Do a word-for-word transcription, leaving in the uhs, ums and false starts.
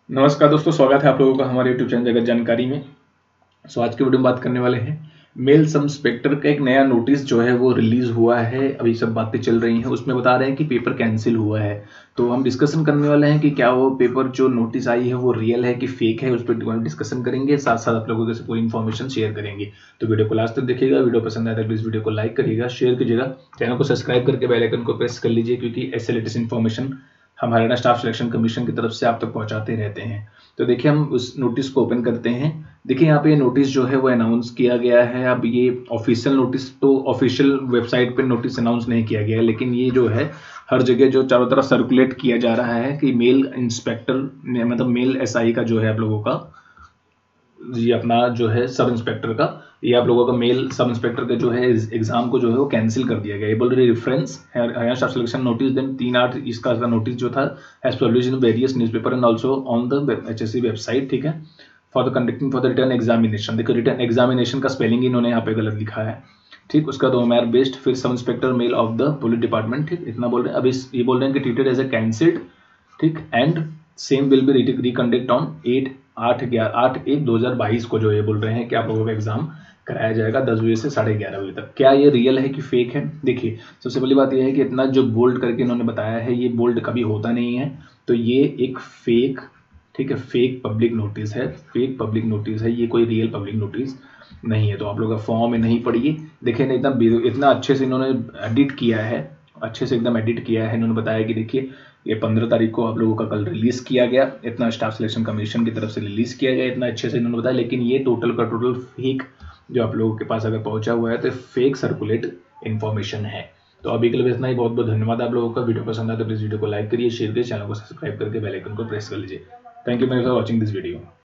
नमस्कार दोस्तों, स्वागत है आप लोगों का हमारे यूट्यूब चैनल जगत जानकारी में। सो आज की वीडियो में बात करने वाले हैं मेल सब इंस्पेक्टर का एक नया नोटिस जो है वो रिलीज हुआ है। अभी सब बातें चल रही हैं, उसमें बता रहे हैं कि पेपर कैंसिल हुआ है। तो हम डिस्कशन करने वाले हैं कि क्या वो पेपर जो नोटिस आई है वो रियल है कि फेक है, उस पर डिस्कशन करेंगे। साथ साथ आप लोगों से पूरी इन्फॉर्मेशन शेयर करेंगे। तो वीडियो को लास्ट तक देखिएगा। वीडियो पसंद आए तो प्लीज वीडियो को लाइक करिएगा, शेयर कीजिएगा, चैनल को सब्सक्राइब करके बेल आइकन को प्रेस कर लीजिए, क्योंकि ऐसे लेटेस्ट इन्फॉर्मेशन हम हरियाणा स्टाफ सिलेक्शन कमीशन की तरफ से आप तक पहुंचाते रहते हैं। तो देखिए हम उस नोटिस को ओपन करते हैं। देखिए यहाँ पे नोटिस जो है वो अनाउंस किया गया है। अब ये ऑफिशियल नोटिस तो ऑफिशियल वेबसाइट पे नोटिस अनाउंस नहीं किया गया है, लेकिन ये जो है हर जगह जो चारों तरफ सर्कुलेट किया जा रहा है कि मेल इंस्पेक्टर मतलब मेल एसआई का जो है आप लोगों का ये अपना जो है सब इंस्पेक्टर का ये आप लोगों का मेल सब इंस्पेक्टर का जो है एग्जाम को जो है वो कैंसिल कर दिया गया। ये बोल रहे reference Haryana staff selection notice then तीन आठ इसका नोटिस जो था has published in various newspaper and also on the HSC website. ठीक है, for the conducting for the return examination. देखो रिटर्न एग्जामिनेशन का स्पेलिंग इन्होंने यहाँ पे गलत लिखा है। ठीक, उसका दो मैर बेस्ट फिर sub inspector male of the police department. ठीक, इतना बोल रहे हैं। अभी ये बोल रहे हैं कि ट्रीटेड एज ए कैंसिल्ड। ठीक, and same will be reconduct on eight आठ ग्यारह आठ एक दो हजार बाईस को जो ये बोल रहे हैं कि आप लोगों का एग्जाम कराया जाएगा दस बजे से साढ़े ग्यारह बजे तक। क्या ये रियल है कि फेक है? देखिए सबसे पहली बात यह है कि इतना जो बोल्ड करके इन्होंने बताया है ये बोल्ड कभी होता नहीं है। तो ये एक फेक, ठीक है, फेक पब्लिक नोटिस है। फेक पब्लिक नोटिस है, ये कोई रियल पब्लिक नोटिस नहीं है। तो आप लोग फॉर्म में नहीं पढ़िए। देखिए ना इतना इतना अच्छे से इन्होंने एडिट किया है, अच्छे से एकदम एडिट किया है। इन्होंने बताया कि देखिए ये पंद्रह तारीख को आप लोगों का कल रिलीज किया गया, इतना स्टाफ सिलेक्शन कमीशन की तरफ से रिलीज किया गया, इतना अच्छे से इन्होंने बताया। लेकिन ये टोटल का टोटल फेक जो आप लोगों के पास अगर पहुंचा हुआ है तो फेक सर्कुलेट इन्फॉर्मेशन है। तो अभी के लिए इतना ही। बहुत बहुत धन्यवाद आप लोगों का। वीडियो पसंद आए तो प्लीज वीडियो को लाइक करिए, शेयर करिए, चैनल को सब्सक्राइब करके बेल आइकन को प्रेस कर लीजिए। Thank you for watching this video.